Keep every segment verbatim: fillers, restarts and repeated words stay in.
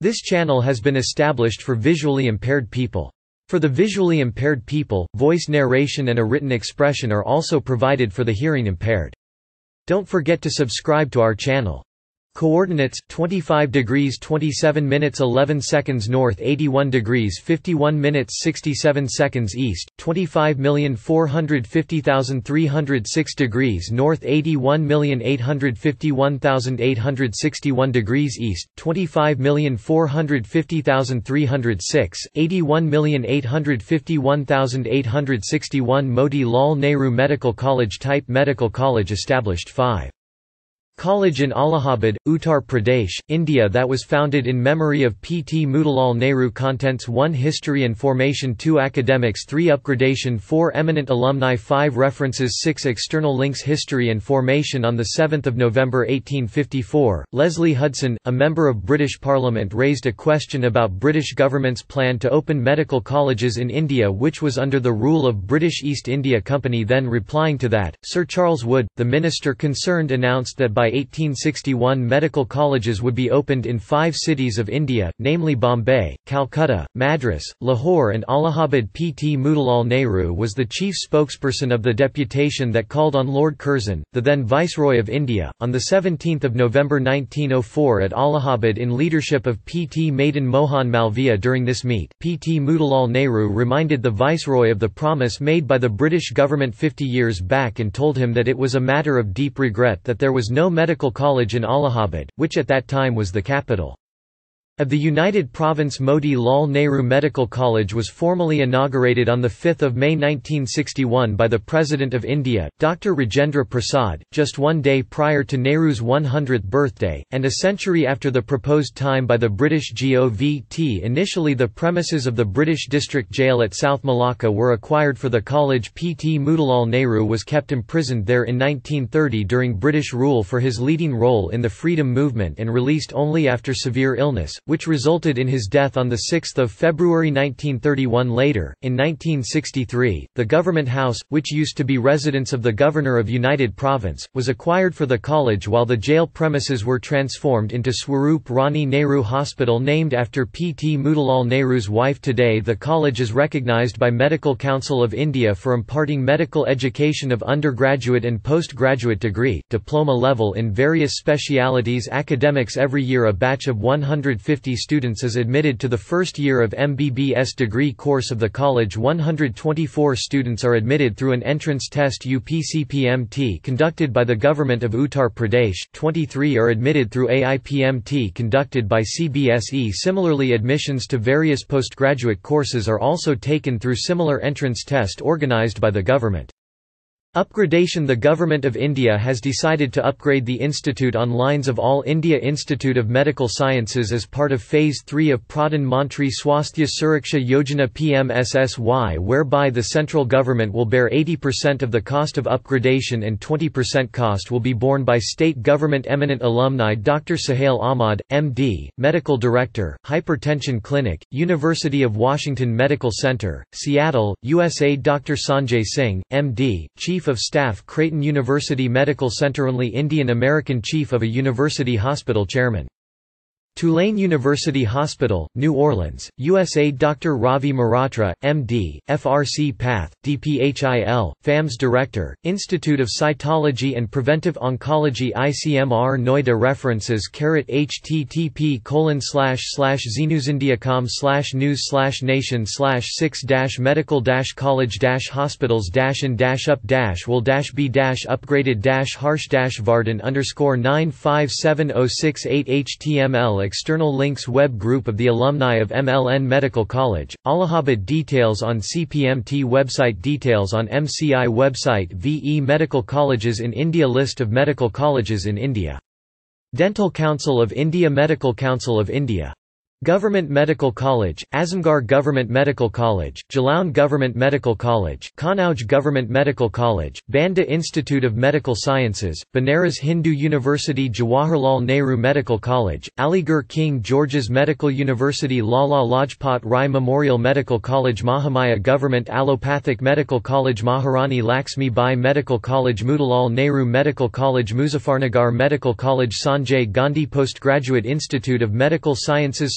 This channel has been established for visually impaired people. For the visually impaired people, voice narration and a written expression are also provided for the hearing impaired. Don't forget to subscribe to our channel. Coordinates: twenty-five degrees twenty-seven minutes eleven seconds north, eighty-one degrees fifty-one minutes sixty-seven seconds east, twenty-five million four hundred fifty thousand three hundred six degrees north, eighty-one million eight hundred fifty-one thousand eight hundred sixty-one degrees east, twenty-five million four hundred fifty thousand three hundred six, eighty-one million eight hundred fifty-one thousand eight hundred sixty-one. Moti Lal Nehru Medical College. Type: Medical College established five. College in Allahabad, Uttar Pradesh, India that was founded in memory of P T Motilal Nehru. Contents: one History and formation, two Academics, three Upgradation, four Eminent alumni, five References, six External links. History and formation. On the seventh of November eighteen fifty-four, Leslie Hudson, a member of British Parliament, raised a question about British government's plan to open medical colleges in India, which was under the rule of British East India Company. Then replying to that, Sir Charles Wood, the minister concerned, announced that by By eighteen sixty-one medical colleges would be opened in five cities of India, namely Bombay, Calcutta, Madras, Lahore and Allahabad. P T Motilal Nehru was the chief spokesperson of the deputation that called on Lord Curzon, the then Viceroy of India, on the seventeenth of November nineteen oh four at Allahabad in leadership of P T Madan Mohan Malviya. During this meet, P T Motilal Nehru reminded the Viceroy of the promise made by the British government fifty years back and told him that it was a matter of deep regret that there was no medical college in Allahabad, which at that time was the capital of the United Province. Moti Lal Nehru Medical College was formally inaugurated on the fifth of May nineteen sixty-one by the President of India, Doctor Rajendra Prasad, just one day prior to Nehru's one hundredth birthday, and a century after the proposed time by the British Govt. Initially the premises of the British District Jail at South Malacca were acquired for the college. P T Motilal Nehru was kept imprisoned there in nineteen thirty during British rule for his leading role in the freedom movement and released only after severe illness, which resulted in his death on the sixth of February nineteen thirty-one. Later, in nineteen sixty-three, the Government House, which used to be residence of the Governor of United Province, was acquired for the college, while the jail premises were transformed into Swaroop Rani Nehru Hospital named after P T Motilal Nehru's wife. Today the college is recognised by Medical Council of India for imparting medical education of undergraduate and postgraduate degree, diploma level in various specialities. Academics. Every year a batch of one hundred fifty students is admitted to the first year of M B B S degree course of the college. one hundred twenty-four students are admitted through an entrance test U P C P M T conducted by the Government of Uttar Pradesh, twenty-three are admitted through A I P M T conducted by C B S E. Similarly, admissions to various postgraduate courses are also taken through similar entrance test organised by the government. Upgradation. The Government of India has decided to upgrade the institute on lines of All India Institute of Medical Sciences as part of Phase three of Pradhan Mantri Swasthya Suraksha Yojana P M S S Y, whereby the central government will bear eighty percent of the cost of upgradation and twenty percent cost will be borne by state government. Eminent alumni. Doctor Sohail Ahmad, M D, Medical Director, Hypertension Clinic, University of Washington Medical Center, Seattle, U S A. Doctor Sanjay Singh, M D, Chief of Staff, Creighton University Medical Center. Only Indian American Chief of a University Hospital Chairman. Tulane University Hospital, New Orleans, U S A. Doctor Ravi Maratra, M D, F R C Path, D P H I L, F A M S Director, Institute of Cytology and Preventive Oncology I C M R Noida. References H T T P colon slash slash zenewsindiacom slash news slash nation slash six dash medical dash college dash hospitals dash in dash up dash will dash be dash upgraded dash harsh dash varden underscore nine five seven oh six eight H T M L. External links. Web group of the alumni of M L N Medical College, Allahabad. Details on C P M T website. Details on M C I website. V E Medical Colleges in India. List of medical colleges in India. Dental Council of India. Medical Council of India. Government Medical College, Azamgarh Government Medical College, Jalaun Government Medical College, Kannauj Government Medical College, Banda Institute of Medical Sciences, Banaras Hindu University, Jawaharlal Nehru Medical College, Aligarh King George's Medical University, Lala Lajpat Rai Memorial Medical College, Mahamaya Government Allopathic Medical College, Maharani Laxmi Bai Medical College, Motilal Nehru Medical College, Muzaffarnagar Medical College, Sanjay Gandhi Postgraduate Institute of Medical Sciences,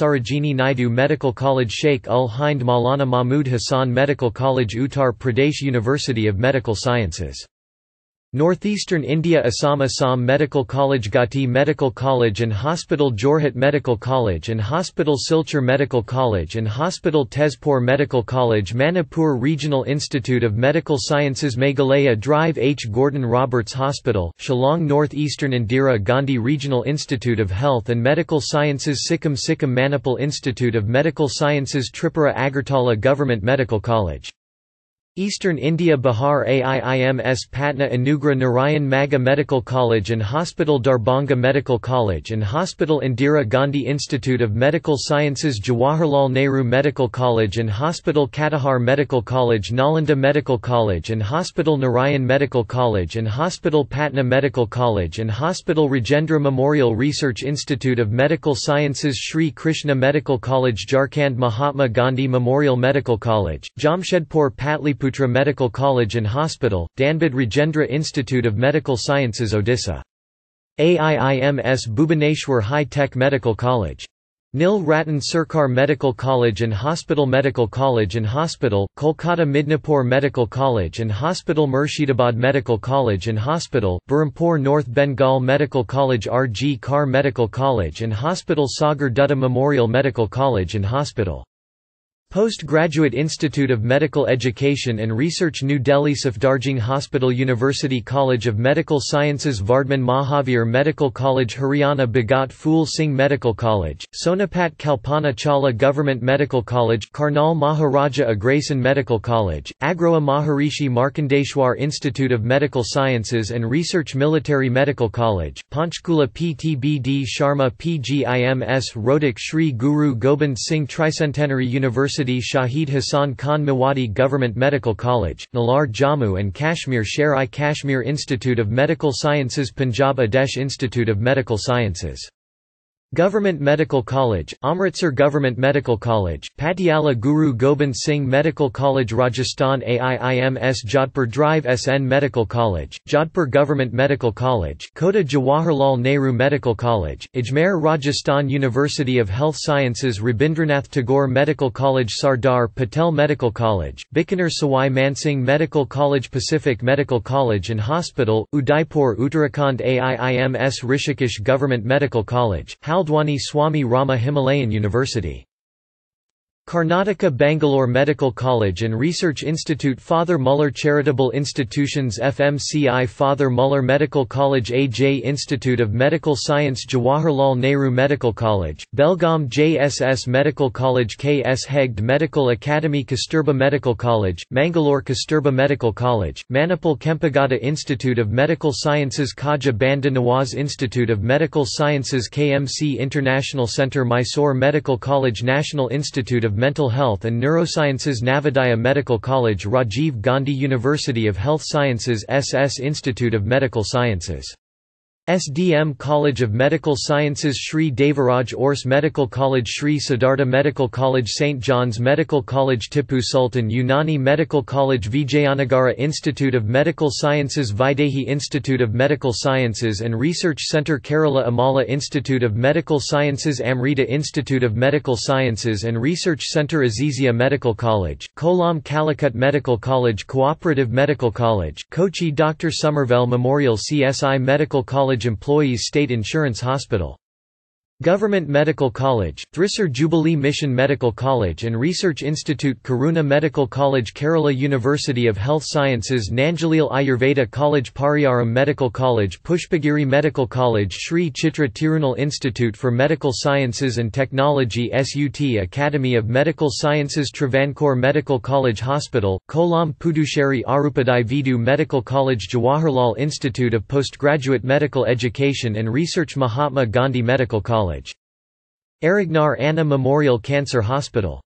Sarojini Naidu Medical College, Sheikh ul Hind Maulana Mahmud Hassan Medical College, Uttar Pradesh, University of Medical Sciences. Northeastern India, Assam Assam Medical College, Gauhati Medical College and Hospital, Jorhat Medical College and Hospital, Silchar Medical College and Hospital, Tezpur Medical College, Manipur Regional Institute of Medical Sciences, Meghalaya, Drive H. Gordon Roberts Hospital, Shillong, Northeastern Indira Gandhi Regional Institute of Health and Medical Sciences, Sikkim Sikkim Manipal Institute of Medical Sciences, Tripura Agartala Government Medical College. Eastern India, Bihar, A I I M S Patna, Anugrah Narayan Magga Medical College and Hospital, Darbhanga Medical College and Hospital, Indira Gandhi Institute of Medical Sciences, Jawaharlal Nehru Medical College and Hospital, Katihar Medical College, Nalanda Medical College and Hospital, Narayan Medical College and Hospital, Patna Medical College and Hospital, Rajendra Memorial Research Institute of Medical Sciences, Shri Krishna Medical College, Jharkhand, Mahatma Gandhi Memorial Medical College, Jamshedpur Patli Putra Medical College and Hospital, Dhanbad Rajendra Institute of Medical Sciences, Odisha. A I I M S Bhubaneswar High Tech Medical College. Nil Ratan Sarkar Medical College and Hospital, Medical College and Hospital, Kolkata Midnapur Medical College and Hospital, Murshidabad Medical College and Hospital, Berhampur North Bengal Medical College, R G Kar Medical College and Hospital, Sagar Dutta Memorial Medical College and Hospital. Postgraduate Institute of Medical Education and Research, New Delhi, Safdarjung Hospital, University College of Medical Sciences, Vardhman Mahavir Medical College, Haryana, Bhagat Phul Singh Medical College, Sonipat Kalpana Chawla Government Medical College, Karnal Maharaja Agrasen Medical College, Agroha Maharishi Markandeshwar Institute of Medical Sciences and Research, Military Medical College, Panchkula P T B D Sharma P G I M S Rohtak Shri Guru Gobind Singh Tricentenary University, Shahid Hassan Khan Mewati Government Medical College, Nalar Jammu and Kashmir, Sher-i-Kashmir Institute of Medical Sciences, Punjab, Adesh Institute of Medical Sciences. Government Medical College, Amritsar Government Medical College, Patiala Guru Gobind Singh Medical College, Rajasthan, A I I M S Jodhpur Drive S N Medical College, Jodhpur Government Medical College, Kota Jawaharlal Nehru Medical College, Ajmer Rajasthan University of Health Sciences, Rabindranath Tagore Medical College, Sardar Patel Medical College, Bikaner Sawai Mansingh Medical College, Pacific Medical College and Hospital, Udaipur Uttarakhand, A I I M S Rishikesh Government Medical College, Haldwani Swami Rama Himalayan University. Karnataka Bangalore Medical College and Research Institute, Father Muller Charitable Institutions, F M C I Father Muller Medical College, A J Institute of Medical Science, Jawaharlal Nehru Medical College, Belgaum J S S Medical College, K S Hegde Medical Academy, Kasturba Medical College, Mangalore Kasturba Medical College, Manipal Kempegowda Institute of Medical Sciences, Khaja Banda Nawaz Institute of Medical Sciences, K M C International Centre, Mysore Medical College, National Institute of Mental Health and Neurosciences, Navodaya Medical College, Rajiv Gandhi University of Health Sciences, S S Institute of Medical Sciences. S D M College of Medical Sciences, Shri Devaraj Ors Medical College, Shri Siddhartha Medical College, Saint John's Medical College, Tipu Sultan Unani Medical College, Vijayanagara Institute of Medical Sciences, Vaidehi Institute of Medical Sciences and Research Centre, Kerala Amala Institute of Medical Sciences, Amrita Institute of Medical Sciences and Research Centre, Azizia Medical College, Kollam Calicut Medical College, Cooperative Medical College, Kochi Doctor Somervell Memorial, C S I Medical College, Employees State Insurance Hospital. Government Medical College, Thrissur Jubilee Mission Medical College and Research Institute, Karuna Medical College, Kerala University of Health Sciences, Nanjalil Ayurveda College, Pariyaram Medical College, Pushpagiri Medical College, Shri Chitra Tirunal Institute for Medical Sciences and Technology, S U T Academy of Medical Sciences, Travancore Medical College Hospital, Kollam Puducherry Arupadai Vidu Medical College, Jawaharlal Institute of Postgraduate Medical Education and Research, Mahatma Gandhi Medical College. Arignar Anna Memorial Cancer Hospital.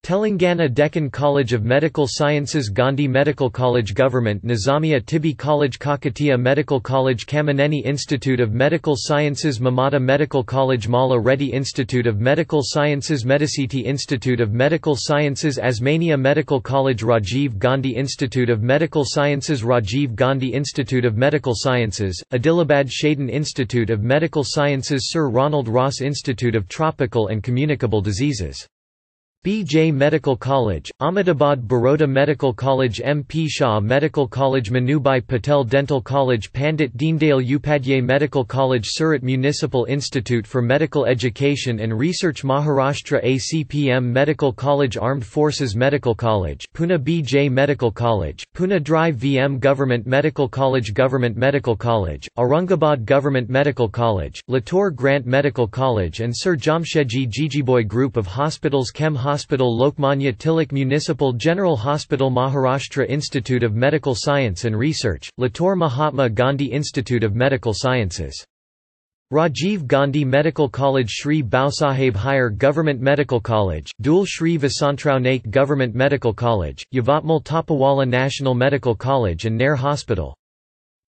Telangana Deccan College of Medical Sciences, Gandhi Medical College, Government Nizamia Tibi College, Kakatiya Medical College, Kamaneni Institute of Medical Sciences, Mamata Medical College, Malla Reddy Institute of Medical Sciences, Medicity Institute of Medical Sciences, Osmania Medical College, Rajiv Gandhi Institute of Medical Sciences, Rajiv Gandhi Institute of Medical Sciences, Adilabad Shaden Institute of Medical Sciences, Sir Ronald Ross Institute of Tropical and Communicable Diseases. B J Medical College, Ahmedabad Baroda Medical College, M P Shah Medical College, Manubhai Patel Dental College, Pandit Deendayal Upadhyay Medical College, Surat Municipal Institute for Medical Education and Research, Maharashtra A C P M Medical College, Armed Forces Medical College, Pune B J Medical College, Pune Drive V M Government Medical College, Government Medical College, Aurangabad Government Medical College, Latur Grant Medical College and Sir Jamshedji Jijiboy Group of Hospitals, Chem Hospital, Lokmanya Tilak Municipal General Hospital, Maharashtra Institute of Medical Science and Research, Latur Mahatma Gandhi Institute of Medical Sciences. Rajiv Gandhi Medical College, Shri Bausaheb Higher Government Medical College, Dhule Shri Vasantrao Naik Government Medical College, Yavatmal Tapawala National Medical College and Nair Hospital.